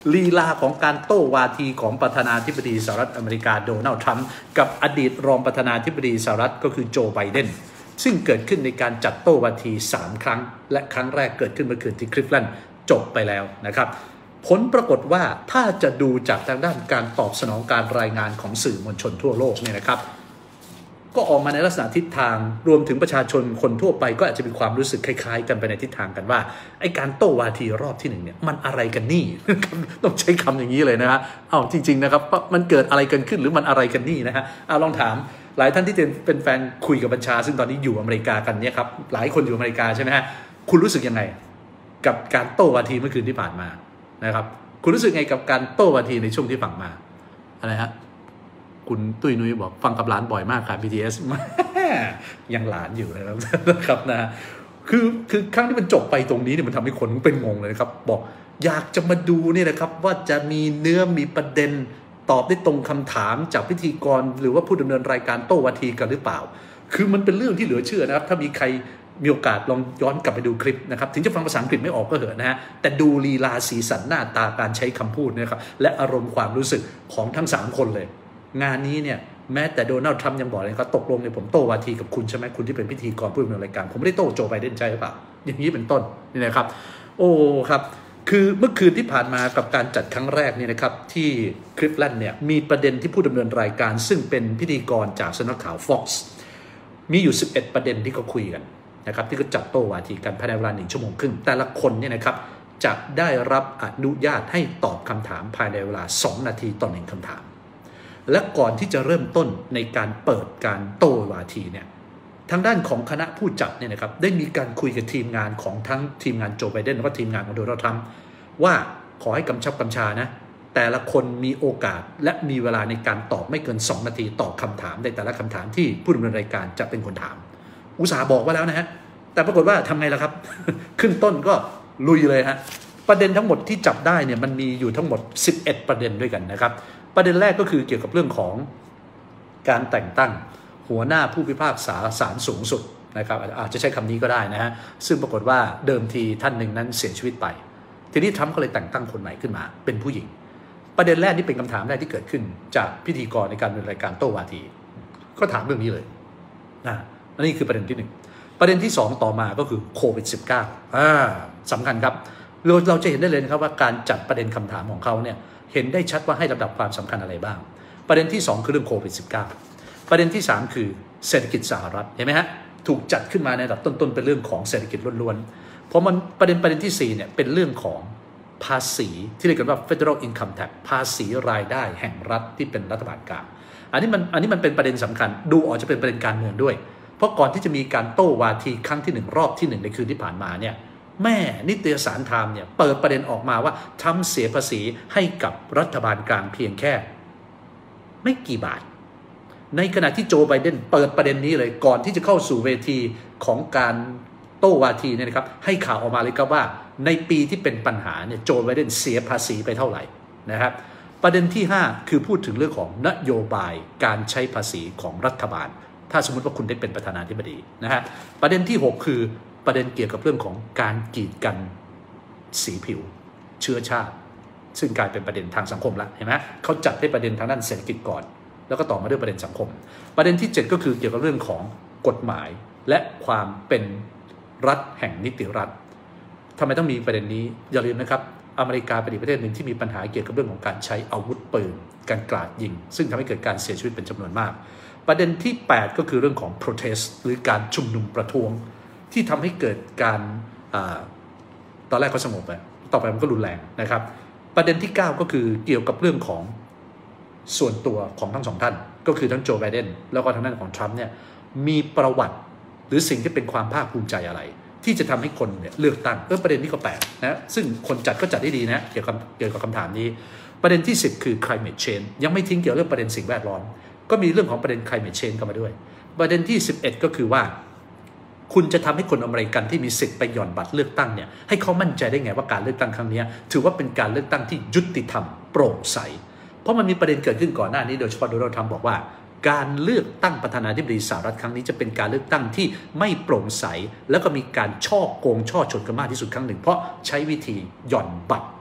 ลีลาของการโต้วาทีของประธานาธิบดีสหรัฐอเมริกาโดนัลด์ทรัมป์กับอดีตรองประธานาธิบดีสหรัฐก็คือโจไบเดนซึ่งเกิดขึ้นในการจัดโต้วาที3ครั้งและครั้งแรกเกิดขึ้นเมื่อคืนที่คลิฟแลนด์จบไปแล้วนะครับผลปรากฏว่าถ้าจะดูจากทางด้านการตอบสนองการรายงานของสื่อมวลชนทั่วโลกเนี่ยนะครับก็ออกมาในลักษณะทิศทางรวมถึงประชาชนคนทั่วไปก็อาจจะมีความรู้สึกคล้ายๆกันไปในทิศทางกันว่าไอ้การโต้วาทีรอบที่1เนี่ยมันอะไรกันนี่ ต้องใช้คำอย่างนี้เลยนะฮะจริงๆนะครับมันเกิดอะไรกันขึ้นหรือมันอะไรกันนี่นะฮะลองถามหลายท่านที่เป็นแฟนคุยกับบัญชาซึ่งตอนนี้อยู่อเมริกากันเนี่ยครับหลายคนอยู่อเมริกาใช่ไหมฮะคุณรู้สึกยังไงกับการโต้วาทีเมื่อคืนที่ผ่านมานะครับคุณรู้สึกไงกับการโต้วาทีในช่วงที่ฟังมาอะไรฮะคุณตุ้ยนุ้ยบอกฟังกับหลานบ่อยมากค่ะ BTS ยังหลานอยู่นะครับนะคือครั้งที่มันจบไปตรงนี้เนี่ยมันทำให้คนเป็นงงเลยนะครับบอกอยากจะมาดูเนี่ยนะครับว่าจะมีเนื้อมีประเด็นตอบได้ตรงคำถามจากพิธีกรหรือว่าผู้ดำเนินรายการโต้วาทีกันหรือเปล่าคือมันเป็นเรื่องที่เหลือเชื่อนะครับถ้ามีใครมีโอกาสลองย้อนกลับไปดูคลิปนะครับถึงจะฟังภาษาอังกฤษไม่ออกก็เหอะนะฮะแต่ดูลีลาสีสันหน้าตาการใช้คำพูดนะครับและอารมณ์ความรู้สึกของทั้ง3คนเลยงานนี้เนี่ยแม้แต่โดนัลด์ทรัมป์ยังบอกเลยครับตกลงเนี่ยผมโต้วาทีกับคุณใช่ไหมคุณที่เป็นพิธีกรผู้ดำเนินรายการผมไม่ได้โต้โจไบเดนใช่หรือเปล่าอย่างนี้เป็นต้นนี่นะครับโอ้ครับคือเมื่อคืนที่ผ่านมากับการจัดครั้งแรกเนี่ยนะครับที่คลิฟแลนด์เนี่ยมีประเด็นที่ผู้ดำเนินรายการซึ่งเป็นพิธีกรจากสำนักข่าว Fox มีอยู่11ประเด็นที่เขาคุยกันนะครับที่ก็จัดโต้วาทีกันภายในเวลา1 ชั่วโมงครึ่งแต่ละคนเนี่ยนะครับจะได้รับอนุญาตให้ตอบคำถามภายในเวลา2 นาทีต่อ1คำถามและก่อนที่จะเริ่มต้นในการเปิดการโต้วาทีเนี่ยทางด้านของคณะผู้จัดเนี่ยนะครับได้มีการคุยกับทีมงานของทั้งทีมงานโจไบเดนและก็ทีมงานของโดนัลด์ทรัมป์ว่าขอให้กำชับกำชานะแต่ละคนมีโอกาสและมีเวลาในการตอบไม่เกิน2 นาทีต่อคำถามในแต่ละคำถามที่ผู้ดำเนินรายการจะเป็นคนถามอุตสาห์บอกว่าแล้วนะฮะแต่ปรากฏว่าทำไงล่ะครับ ขึ้นต้นก็ลุยเลยฮะประเด็นทั้งหมดที่จับได้เนี่ยมันมีอยู่ทั้งหมด11ประเด็นด้วยกันนะครับประเด็นแรกก็คือเกี่ยวกับเรื่องของการแต่งตั้งหัวหน้าผู้พิพากษาศาลสูงสุดนะครับอาจจะใช้คำนี้ก็ได้นะฮะซึ่งปรากฏว่าเดิมทีท่านหนึ่งนั้นเสียชีวิตไปทีนี้ทรัมป์ก็เลยแต่งตั้งคนใหม่ขึ้นมาเป็นผู้หญิงประเด็นแรกนี่เป็นคำถามแรกที่เกิดขึ้นจากพิธีกรในการดำเนินรายการโต้วาทีก็ถามเรื่องนี้เลยอันนี้คือประเด็นที่1ประเด็นที่2ต่อมาก็คือโควิด -19 สำคัญครับเราจะเห็นได้เลยนะครับว่าการจัดประเด็นคำถามของเขาเนี่ยเห็นได้ชัดว่าให้ลำดับความสำคัญอะไรบ้างประเด็นที่2คือเรื่องโควิด -19 ประเด็นที่3คือเศรษฐกิจสหรัฐเห็นไหมฮะถูกจัดขึ้นมาในระดับต้นๆเป็นเรื่องของเศรษฐกิจล้วนๆเพราะมันประเด็นที่4เนี่ยเป็นเรื่องของภาษีที่เรียกกันว่า Federal Income Tax ภาษีรายได้แห่งรัฐที่เป็นรัฐบาลกลางอันนี้มันเป็นประเด็นสำคัญดูออกจะเป็นประเด็นการเมืองด้วยเพราะก่อนที่จะมีการโต้วาทีครั้งที่1รอบที่1ในคืนที่ผ่านมาเนี่ยแม่นิตยสารไทม์เนี่ยเปิดประเด็นออกมาว่าทรัมป์เสียภาษีให้กับรัฐบาลกลางเพียงแค่ไม่กี่บาทในขณะที่โจไบเดนเปิดประเด็นนี้เลยก่อนที่จะเข้าสู่เวทีของการโต้วาทีเนี่ยนะครับให้ข่าวออกมาเลยครับว่าในปีที่เป็นปัญหาเนี่ยโจไบเดนเสียภาษีไปเท่าไหร่นะครับประเด็นที่5คือพูดถึงเรื่องของนโยบายการใช้ภาษีของรัฐบาลถ้าสมมติว่าคุณได้เป็นประธานาธิบดีนะฮะประเด็นที่6คือประเด็นเกี่ยวกับเรื่องของการกีดกันสีผิวเชื้อชาติซึ่งกลายเป็นประเด็นทางสังคมแล้วเห็นไหมเขาจัดให้ประเด็นทางด้านเศรษฐกิจก่อนแล้วก็ต่อมาด้วยประเด็นสังคมประเด็นที่7ก็คือเกี่ยวกับเรื่องของกฎหมายและความเป็นรัฐแห่งนิติรัฐทำไมต้องมีประเด็นนี้อย่าลืมนะครับอเมริกาเป็นประเทศหนึ่งที่มีปัญหาเกี่ยวกับเรื่องของการใช้อาวุธปืนการกราดยิงซึ่งทำให้เกิดการเสียชีวิตเป็นจำนวนมากประเด็นที่8ก็คือเรื่องของ protest หรือการชุมนุมประท้วงที่ทำให้เกิดการตอนแรกเขาสงบไปต่อไปมันก็รุนแรงนะครับประเด็นที่9ก็คือเกี่ยวกับเรื่องของส่วนตัวของทั้ง2ท่านก็คือทั้งโจไบเดนแล้วก็ทางด้านของทรัมป์เนี่ยมีประวัติหรือสิ่งที่เป็นความภาคภูมิใจอะไรที่จะทำให้คนเนี่ยเลือกตั้งประเด็นนี้ก็แปลกนะซึ่งคนจัดก็จัดได้ดีนะเกี่ยวกับคำถามนี้ประเด็นที่10คือ climate change ยังไม่ทิ้งเกี่ยวกับเรื่องประเด็นสิ่งแวดล้อมก็มีเรื่องของประเด็น climate change เข้ามาด้วยประเด็นที่11ก็คือว่าคุณจะทำให้คนอเมริกันที่มีสิทธิ์ไปหย่อนบัตรเลือกตั้งเนี่ยให้เขามั่นใจได้ไงว่าการเลือกตั้งครั้งนี้ถือว่าเป็นการเลือกตั้งที่ยุติธรรมโปร่งใสเพราะมันมีประเด็นเกิดขึ้นก่อนหน้านี้โดยเฉพาะโดนัลด์ทรัมป์บอกว่าการเลือกตั้งประธานาธิบดีสหรัฐครั้งนี้จะเป็นการเลือกตั้งที่ไม่โปร่งใสแล้วก็มีการช่อโกงช่อฉนกันมากที่สุดครั้งหนึ่งเพราะใช้วิธีหย่อนบัตร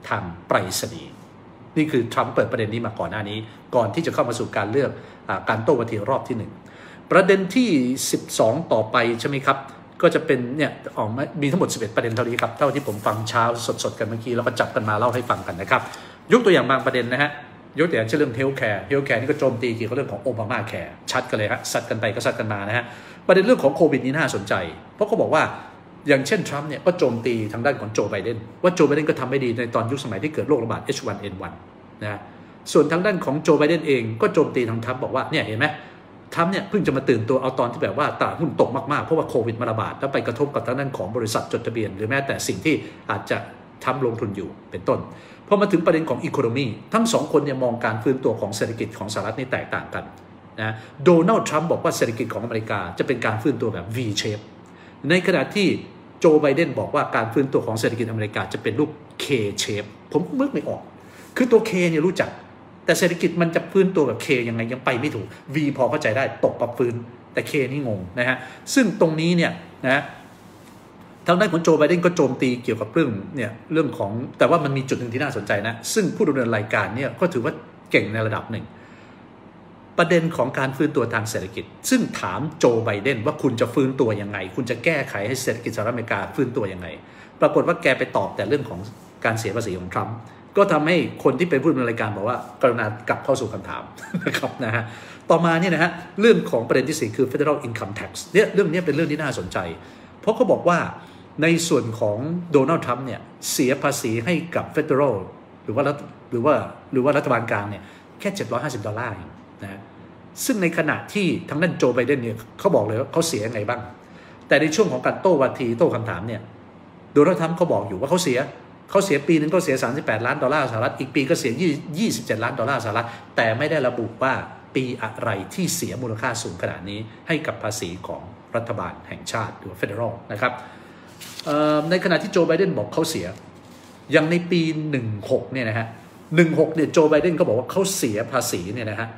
ทางไปรษณีย์นี่คือทรัมป์เปิดประเด็นนี้มาก่อนหน้านี้ก่อนที่จะเข้ามาสู่การเลือกการโต้วาทีรอบที่ 1ประเด็นที่12ต่อไปใช่ไหมครับก็จะเป็นเนี่ยมีทั้งหมด11ประเด็นเท่านี้ครับเท่าที่ผมฟังเช้าสดๆกันเมื่อกี้แล้วก็จับกันมาเล่าให้ฟังกันนะครับยกตัวอย่างบางประเด็นนะฮะยกตัวอย่างเช่นเรื่องเฮลท์แคร์นี่ก็โจมตีเกี่ยวกับเรื่องของโอบามาแคร์ชัดกันเลยฮะซัดกันไปก็ซัดกันมานะฮะประเด็นเรื่องของโควิดนี้น่าสนใจเพราะเขาบอกว่าอย่างเช่นทรัมป์เนี่ยก็โจมตีทางด้านของโจไบเดนว่าโจไบเดนก็ทำไม่ดีในตอนยุคสมัยที่เกิดโรคระบาด H1N1 นะส่วนทางด้านของโจไบเดนเองก็โจมตีทางทรัมป์บอกว่าเนี่ยเห็นไหมทรัมป์เนี่ยเพิ่งจะมาตื่นตัวเอาตอนที่แบบว่าตลาดหุ้นตกมากๆเพราะว่าโควิดมาระบาดแล้วไปกระทบกับทางด้านของบริษัทจดทะเบียนหรือแม้แต่สิ่งที่อาจจะทำลงทุนอยู่เป็นต้นพอมาถึงประเด็นของอีโคโนมีทั้งสองคนเนี่ยมองการฟื้นตัวของเศรษฐกิจของสหรัฐนี่แตกต่างกันนะโดนัลด์ทรัมป์บอกว่าเศรษฐกิจของอเมริกาจะเป็นการฟื้นตัวแบบ V shape ในขณะที่โจไบเดนบอกว่าการฟื้นตัวของเศรษฐกิจอเมริกาจะเป็นรูป K shape ผมนึกไม่ออกคือตัว K เนี่ยรู้จักแต่เศรษฐกิจมันจะฟื้นตัวแบบ K ยังไงยังไปไม่ถูก V พอเข้าใจได้ตกปรับฟื้นแต่ K นี่งงนะฮะซึ่งตรงนี้เนี่ยนะทางด้านของโจไบเดนก็โจมตีเกี่ยวกับเรื่องของแต่ว่ามันมีจุดหนึ่งที่น่าสนใจนะซึ่งผู้ดำเนินรายการเนี่ยก็ถือว่าเก่งในระดับหนึ่งประเด็นของการฟื้นตัวทางเศรษฐกิจซึ่งถามโจไบเดนว่าคุณจะฟื้นตัวยังไงคุณจะแก้ไขให้เศรษฐกิจสหรัฐอเมริกาฟื้นตัวยังไงปรากฏว่าแกไปตอบแต่เรื่องของการเสียภาษีของทรัมป์ก็ทำให้คนที่เป็นผู้ดำเนินรายการบอกว่ากรุณากลับเข้าสู่คำถามนะครับนะฮะต่อมาเนี่ยนะฮะเรื่องของประเด็นที่4คือ Federal Income Tax เนี่ยเรื่องนี้เป็นเรื่องที่น่าสนใจเพราะเขาบอกว่าในส่วนของโดนัลด์ทรัมป์เนี่ยเสียภาษีให้กับ Federal หรือว่ารัฐบาลกลางเนี่ยแค่$750นะซึ่งในขณะที่ทางด้านโจไบเดนเนี่ยเขาบอกเลยว่าเขาเสียยังไงบ้างแต่ในช่วงของการโต้วาทีโต้คำถามเนี่ยโดนัลด์ทรัมป์เขาบอกอยู่ว่าเขาเสียปีนึงก็เสีย$38 ล้านสหรัฐอีกปีก็เสีย$27 ล้านสหรัฐแต่ไม่ได้ระบุว่าปีอะไรที่เสียมูลค่าสูงขนาดนี้ให้กับภาษีของรัฐบาลแห่งชาติหรือ Federal นะครับในขณะที่โจไบเดนบอกเขาเสียอย่างในปี16เนี่ยนะฮะ16เนี่ยโจไบเดนก็บอกว่าเขาเสียภาษีเนี่ยนะฮะ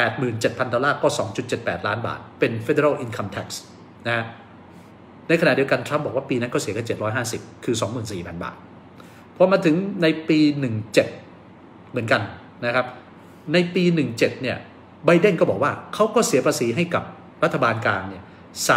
$87,000ก็$2.78 ล้านเป็น Federal Income Tax นะฮะในขณะเดียวกันทรัมป์บอกว่าปีนั้นก็เสียแค่750คือ$24,000พอมาถึงในปี17เหมือนกันนะครับในปี17เนี่ยไบเดนก็บอกว่าเขาก็เสียภาษีให้กับรัฐบาลกลางเนี่ย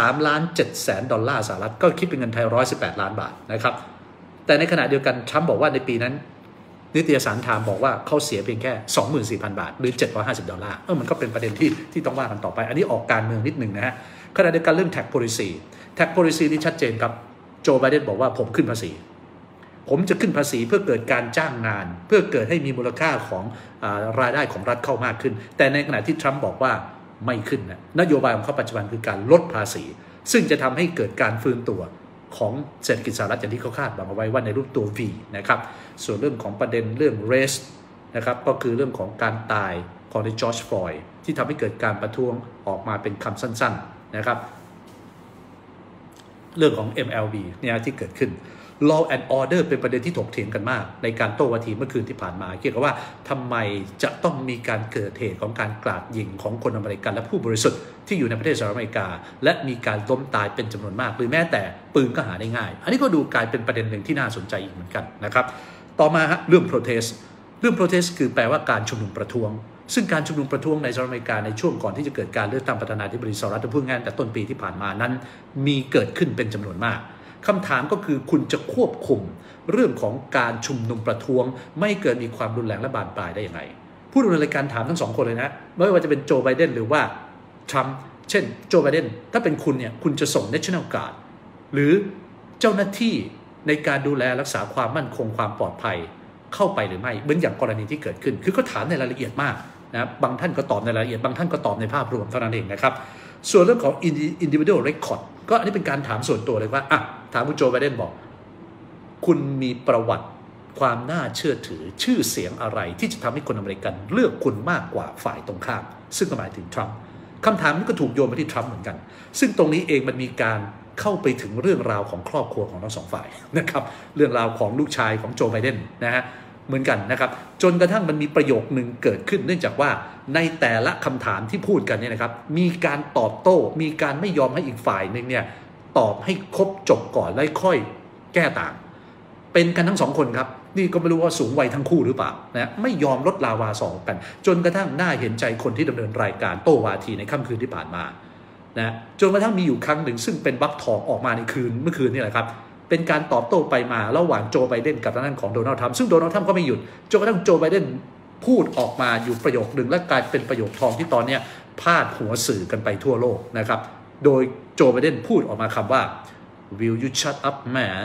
$3,700,000สหรัฐก็คิดเป็นเงินไทย$118 ล้านนะครับแต่ในขณะเดียวกันทรัมป์บอกว่าในปีนั้นนิตยสารไทม์บอกว่าเขาเสียเพียงแค่$24,000หรือ$750มันก็เป็นประเด็นที่ต้องว่ากันต่อไปอันนี้ออกการเมืองนิดหนึ่งนะฮะขณะเดียวกันเรื่อง tax policy ที่ชัดเจนครับโจไบเดนบอกว่าผมขึ้นภาษีผมจะขึ้นภาษีเพื่อเกิดการจ้างงานเพื่อเกิดให้มีมูลค่าของรายได้ของรัฐเข้ามากขึ้นแต่ในขณะที่ทรัมป์บอกว่าไม่ขึ้นนโยบายของเขาปัจจุบันคือการลดภาษีซึ่งจะทำให้เกิดการฟื้นตัวของเศรษฐกิจสหรัฐอย่างที่เขาคาดหวังเอาไว้ว่าในรูปตัว V นะครับส่วนเรื่องของประเด็นเรื่อง race นะครับก็คือเรื่องของการตายของจอร์จฟลอยด์ที่ทำให้เกิดการประท้วงออกมาเป็นคำสั้นๆนะครับเรื่องของ MLB เนี่ยที่เกิดขึ้น Law and Order เป็นประเด็นที่ถกเถียงกันมากในการโต้วาทีเมื่อคืนที่ผ่านมาเกี่ยวกับว่าทำไมจะต้องมีการเกิดเหตุของการกราดยิงของคนอเมริกันและผู้บริสุทธิ์ที่อยู่ในประเทศสหรัฐอเมริกาและมีการล้มตายเป็นจำนวนมากหรือแม้แต่ปืนก็หาได้ง่ายอันนี้ก็ดูกลายเป็นประเด็นหนึ่งที่น่าสนใจอีกเหมือนกันนะครับต่อมาเรื่อง protest คือแปลว่าการชุมนุมประท้วงซึ่งการชุมนุมประท้วงในสหรัฐอเมริกาในช่วงก่อนที่จะเกิดการเลือกตั้งประธานาธิบดีสหรัฐพูดง่ายแต่ต้นปีที่ผ่านมานั้นมีเกิดขึ้นเป็นจำนวนมากคำถามก็คือคุณจะควบคุมเรื่องของการชุมนุมประท้วงไม่เกิดมีความรุนแรงและบานปลายได้อย่างไรผู้ดำเนินรายการถามทั้งสองคนเลยนะไม่ว่าจะเป็นโจไบเดนหรือว่าทรัมป์เช่นโจไบเดนถ้าเป็นคุณเนี่ยคุณจะส่ง National Guard หรือเจ้าหน้าที่ในการดูแลรักษาความมั่นคงความปลอดภัยเข้าไปหรือไม่เหมือนอย่างกรณีที่เกิดขึ้นคือก็ถามในรายละเอียดมากนะบางท่านก็ตอบในรายละเอียดบางท่านก็ตอบในภาพรวมเท่านั้นเองนะครับส่วนเรื่องของ individual record ก็อันนี้เป็นการถามส่วนตัวเลยว่าถามคุณโจไบเดนบอกคุณมีประวัติความน่าเชื่อถือชื่อเสียงอะไรที่จะทำให้คนอเมริกันเลือกคุณมากกว่าฝ่ายตรงข้ามซึ่งหมายถึงทรัมป์คำถามนี้ก็ถูกโยนไปที่ทรัมป์เหมือนกันซึ่งตรงนี้เองมันมีการเข้าไปถึงเรื่องราวของครอบครัวของทั้งสองฝ่ายนะครับเรื่องราวของลูกชายของโจไบเดนนะฮะเหมือนกันนะครับจนกระทั่งมันมีประโยคนึงเกิดขึ้นเนื่องจากว่าในแต่ละคำถามที่พูดกันเนี่ยนะครับมีการตอบโต้มีการไม่ยอมให้อีกฝ่ายนึงเนี่ยตอบให้ครบจบก่อนแล้วค่อยแก้ต่างเป็นกันทั้งสองคนครับนี่ก็ไม่รู้ว่าสูงวัยทั้งคู่หรือเปล่านะไม่ยอมลดลาวาสอกกันจนกระทั่งน่าเห็นใจคนที่ดำเนินรายการโต้วาทีในค่ำคืนที่ผ่านมานะจนกระทั่งมีอยู่ครั้งหนึ่งซึ่งเป็นวรรคทองออกมาในเมื่อคืนนี่แหละครับเป็นการตอบโต้ไปมาระหว่างโจไบเดนกับทางด้านของโดนัลด์ทรัมป์ซึ่งโดนัลด์ทรัมป์ก็ไม่หยุดจนกระทั่งโจไบเดนพูดออกมาอยู่ประโยคหนึ่งและกลายเป็นประโยคทองที่ตอนนี้พาดหัวสื่อกันไปทั่วโลกนะครับโดยโจไบเดนพูดออกมาคำว่า Will you shut up man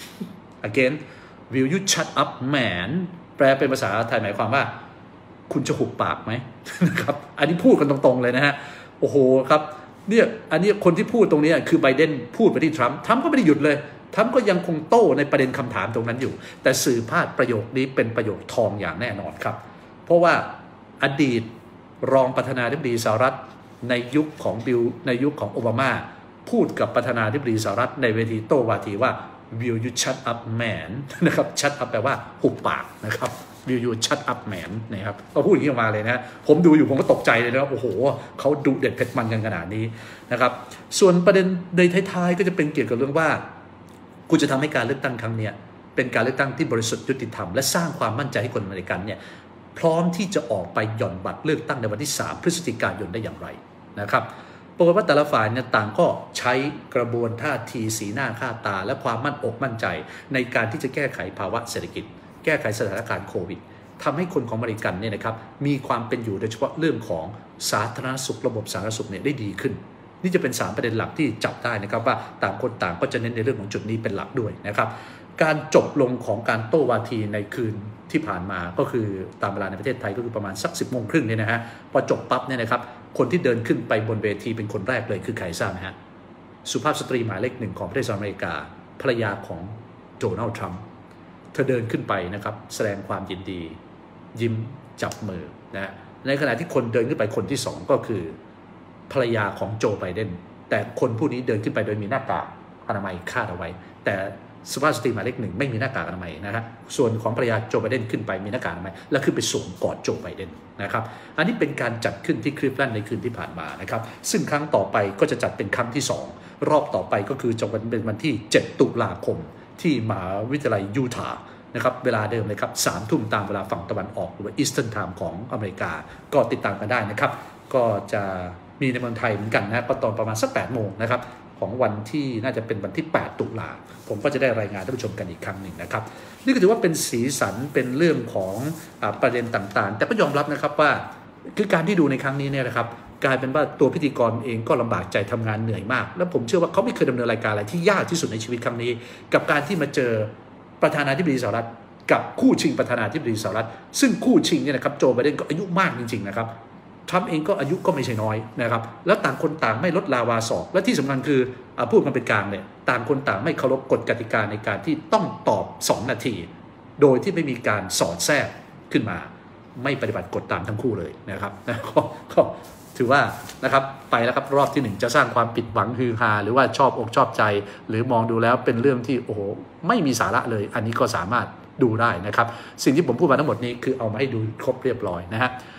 again Will you shut up man แปลเป็นภาษาไทยหมายความว่าคุณจะหุบปากไหมนะครับอันนี้พูดกันตรงๆเลยนะฮะโอ้โหครับเนี่ยอันนี้คนที่พูดตรงนี้คือไบเดนพูดไปที่ทรัมป์ก็ไม่ได้หยุดเลยทรัมป์ก็ยังคงโต้ในประเด็นคำถามตรงนั้นอยู่แต่สื่อพาดประโยคนี้เป็นประโยคทองอย่างแน่นอนครับเพราะว่าอดีตรองประธานาธิบดีสหรัฐในยุคของในยุคของโอบามาพูดกับประธานาธิบดีสหรัฐในเวทีโต้วาทีว่า Will you shut up man นะครับ shut up แปลว่าหุบปากนะครับ Will you shut up man นะครับก็พูดอย่างนี้ออกมาเลยนะผมดูอยู่ผมก็ตกใจเลยนะโอ้โหเขาดุเด็ดเผ็ดมันกันขนาดนี้นะครับส่วนประเด็นในท้ายๆก็จะเป็นเกี่ยวกับเรื่องว่าคุณจะทำให้การเลือกตั้งครั้งนี้เป็นการเลือกตั้งที่บริสุทธิ์ยุติธรรมและสร้างความมั่นใจให้คนอเมริกันเนี่ยพร้อมที่จะออกไปหย่อนบัตรเลือกตั้งในวันที่3พฤศจิกายนได้อย่างไรนะครับปรากฏว่าแต่ละฝ่ายเนี่ยต่างก็ใช้กระบวนท่าทีสีหน้าค่าตาและความมั่นอกมั่นใจในการที่จะแก้ไขภาวะเศรษฐกิจแก้ไขสถานการณ์โควิดทำให้คนของอเมริกันเนี่ยนะครับมีความเป็นอยู่โดยเฉพาะเรื่องของสาธารณสุขระบบสาธารณสุขเนี่ยได้ดีขึ้นนี่จะเป็น3ประเด็นหลักที่จับได้นะครับว่าต่างคนต่างก็จะเน้นในเรื่องของจุดนี้เป็นหลักด้วยนะครับการจบลงของการโต้วาทีในคืนที่ผ่านมาก็คือตามเวลาในประเทศไทยก็คือประมาณสัก10 โมงครึ่งเนี่ยนะฮะพอจบปั๊บเนี่ยนะครับคนที่เดินขึ้นไปบนเวทีเป็นคนแรกเลยคือใครทราบไหมฮะสุภาพสตรีหมายเลข1ของประเทศสหรัฐอเมริกาภรรยาของโดนัลด์ทรัมป์เธอเดินขึ้นไปนะครับแสดงความยินดียิ้มจับมือนะในขณะที่คนเดินขึ้นไปคนที่2ก็คือภรรยาของโจไบเดนแต่คนผู้นี้เดินขึ้นไปโดยมีหน้ากากอนามัยคาดเอาไว้แต่สุภาพสตรีหมายเลข1ไม่มีหน้ากากอนามัยนะครับส่วนของภรรยาโจไบเดนขึ้นไปมีหน้ากากอนามัยและขึ้นไปสวมกอดโจไบเดนนะครับอันนี้เป็นการจัดขึ้นที่คลิฟแลนด์ในคืนที่ผ่านมานะครับซึ่งครั้งต่อไปก็จะจัดเป็นครั้งที่2รอบต่อไปก็คือจะเป็นวันที่7 ตุลาคมที่มหาวิทยาลัยยูทาห์นะครับเวลาเดิมเลยครับ3 ทุ่มตามเวลาฝั่งตะวันออกหรือว่าอีสเทิร์นไทม์ของอเมริกาก็ติดตามกันได้นะครับก็จะมีในเมืองไทยเหมือนกันนะก็ตอนประมาณสัก8 โมงนะครับของวันที่น่าจะเป็นวันที่8 ตุลาผมก็จะได้รายงานท่านผู้ชมกันอีกครั้งหนึ่งนะครับนี่ก็ถือว่าเป็นสีสันเป็นเรื่องของประเด็นต่างๆแต่ก็ยอมรับนะครับว่าคือการที่ดูในครั้งนี้เนี่ยนะครับกลายเป็นว่าตัวพิธีกรเองก็ลำบากใจทำงานเหนื่อยมากแล้วผมเชื่อว่าเขาไม่เคยดำเนินรายการอะไรที่ยากที่สุดในชีวิตครั้งนี้กับการที่มาเจอประธานาธิบดีสหรัฐกับคู่ชิงประธานาธิบดีสหรัฐซึ่งคู่ชิงเนี่ยนะครับโจไบเดนก็อายุมากจริงๆนะครับทรัมป์เองก็อายุก็ไม่ใช่น้อยนะครับแล้วต่างคนต่างไม่ลดลาวาศอกและที่สำคัญคือพูดกันเป็นกลางเนี่ยต่างคนต่างไม่เคารพกฎกติกาในการที่ต้องตอบ2 นาทีโดยที่ไม่มีการสอดแทรกขึ้นมาไม่ปฏิบัติกฎตามทั้งคู่เลยนะครับก็ถือว่านะครับไปแล้วครับรอบที่1จะสร้างความผิดหวังฮือฮาหรือว่าชอบอกชอบใจหรือมองดูแล้วเป็นเรื่องที่โอ้โหไม่มีสาระเลยอันนี้ก็สามารถดูได้นะครับสิ่งที่ผมพูดมาทั้งหมดนี้คือเอามาให้ดูครบเรียบร้อยนะฮะ